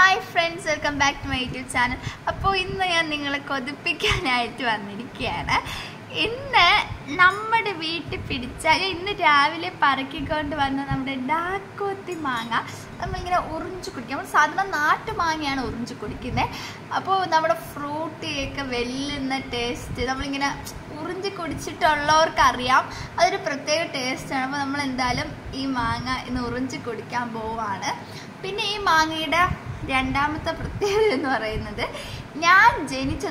Hi friends, welcome back to my YouTube channel. അപ്പോൾ ഇന്ന് ഞാൻ നിങ്ങളെ കൊതിപ്പിക്കാനായിട്ട് വന്നിരിക്കുകയാണ്. ഇന്ന് നമ്മുടെ വീട്ടിൽ പിടിച്ച ഇന്ന് രാവിലെ പറക്കിക്കൊണ്ട് വന്ന നമ്മുടെ ഡാക്കോത്തി മാങ്ങ നമ്മളിങ്ങനെ ഉറിഞ്ചു കുടിക്കും. നമ്മൾ സാധാരണ നാട്ടുമാങ്ങയാണ് ഉറിഞ്ചു കുടിക്കുന്നത്. അപ്പോൾ നമ്മുടെ ഫ്രൂട്ടിയൊക്കെ വെല്ലുന്ന ടേസ്റ്റ് നമ്മളിങ്ങനെ ഉറിഞ്ചി കുടിച്ചിട്ടുള്ളവർക്കറിയാം, അതൊരു പ്രത്യേക ടേസ്റ്റാണ്. അപ്പോൾ നമ്മൾ എന്തായാലും ഈ മാങ്ങ ഇന്ന് ഉറിഞ്ചി കുടിക്കാൻ പോവാണ്. പിന്നെ ഈ മാങ്ങയുടെ രണ്ടാമത്തെ പ്രത്യേകത എന്ന് പറയുന്നത്, ഞാൻ ജനിച്ച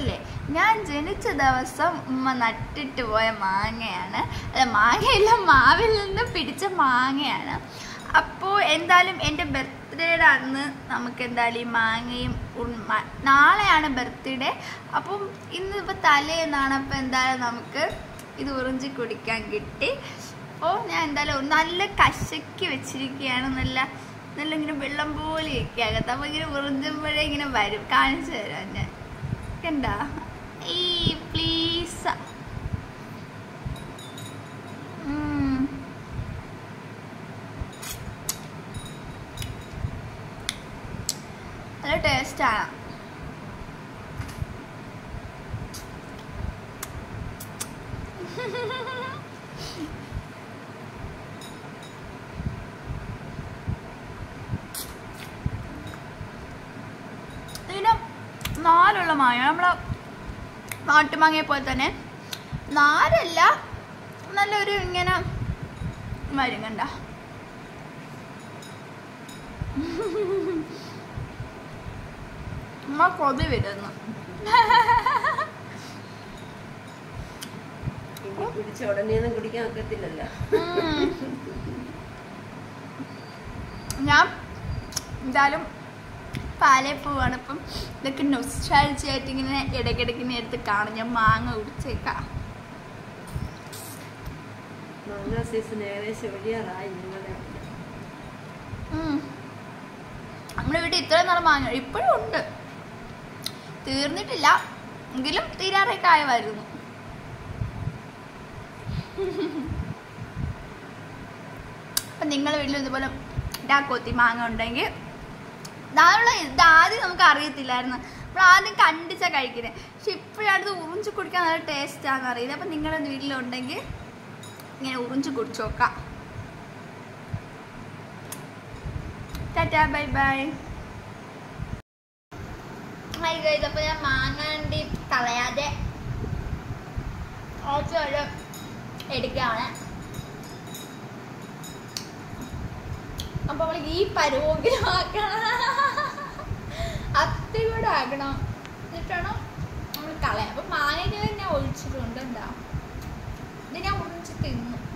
ദിവസം ഉമ്മ നട്ടിട്ട് പോയ മാങ്ങയാണ്. അല്ല, മാങ്ങയില്ല, മാവിൽ നിന്ന് പിടിച്ച മാങ്ങയാണ്. അപ്പോൾ എന്തായാലും എൻ്റെ ബർത്ത്ഡേയുടെ അന്ന് നമുക്ക് എന്തായാലും ഈ മാങ്ങയും നാളെയാണ് ബർത്ത്ഡേ. അപ്പം ഇന്നിപ്പോൾ തലേന്നാണ്. അപ്പോൾ എന്തായാലും നമുക്ക് ഇത് ഉറിഞ്ചി കുടിക്കാൻ കിട്ടി. അപ്പോൾ ഞാൻ എന്തായാലും നല്ല കശക്കി വെച്ചിരിക്കുകയാണ്. നല്ല ഇങ്ങനെ വെള്ളം പോലെയൊക്കെ ആകത്ത്. അപ്പോൾ ഇങ്ങനെ ഉറിഞ്ചുമ്പോഴേ ഇങ്ങനെ വരും. കാണിച്ചു തരാം ഞാൻ. കണ്ടാ ഈ പ്ലീസ്. നല്ല ടേസ്റ്റാണ്. ഇതിന് നാലുള്ള മാങ്ങ, നമ്മളെ നാട്ടുമാങ്ങയെ പോലെ തന്നെ നാരല്ല, നല്ലൊരു ഇങ്ങനെ വരും. കണ്ട കൊതി വരുന്നു. കുടിച്ച ഉടനെയൊന്നും കുടിക്കാൻ ഒക്കത്തില്ലല്ലോ. ഞാൻ എന്തായാലും പാലേ പോവാണ്. ഇപ്പം ഇതൊക്കെ നൊസ്റ്റാൾജിയായിട്ട് ഇങ്ങനെ ഇടയ്ക്കിടയ്ക്ക് ഇങ്ങനെ എടുത്ത് കാണും. ഞാൻ മാങ്ങ കുടിച്ചേക്കാം. മാങ്ങ സീസൺ ഏകദേശം ഒഴിയാറായി. നമ്മുടെ വീട്ടിൽ ഇത്രയും നാളെ മാങ്ങ ഇപ്പോഴും ഉണ്ട്, തീർന്നിട്ടില്ല, എങ്കിലും തീരാറൊക്കെ ആയി വരുന്നു. അപ്പം നിങ്ങളുടെ വീട്ടിൽ ഇതുപോലെ ഡാക്കോത്തി മാങ്ങ ഉണ്ടെങ്കിൽ, ഇതാദ്യം നമുക്ക് അറിയത്തില്ലായിരുന്നു, നമ്മൾ ആദ്യം കണ്ടിച്ചാൽ കഴിക്കുന്നത്. പക്ഷെ ഇപ്പോഴാണിത് ഉറിഞ്ചു കുടിക്കാൻ നല്ല ടേസ്റ്റാണെന്ന് അറിയുന്നത്. അപ്പം നിങ്ങളുടെ വീട്ടിലുണ്ടെങ്കിൽ ഇങ്ങനെ ഉറിഞ്ചു കുടിച്ചു നോക്കാം. ടാറ്റാ, ബൈ ബൈ. ഹായ് ഗൈസ്, അപ്പോൾ ഞാൻ മാങ്ങാണ്ടി കളയാതെ കുറച്ച് എടുക്കുകയാണ്. അപ്പോൾ നമ്മൾ ഈ പരുവെങ്കിലും ആക്കണം, അത്തി കൂടെ ആക്കണം, എന്നിട്ടാണ് നമ്മൾ കളയാം. അപ്പം മാങ്ങയ്ക്ക് ഞാൻ ഒഴിച്ചിട്ടുണ്ട്. എന്താ ഇത് ഞാൻ ഉറിഞ്ച് തിന്നു.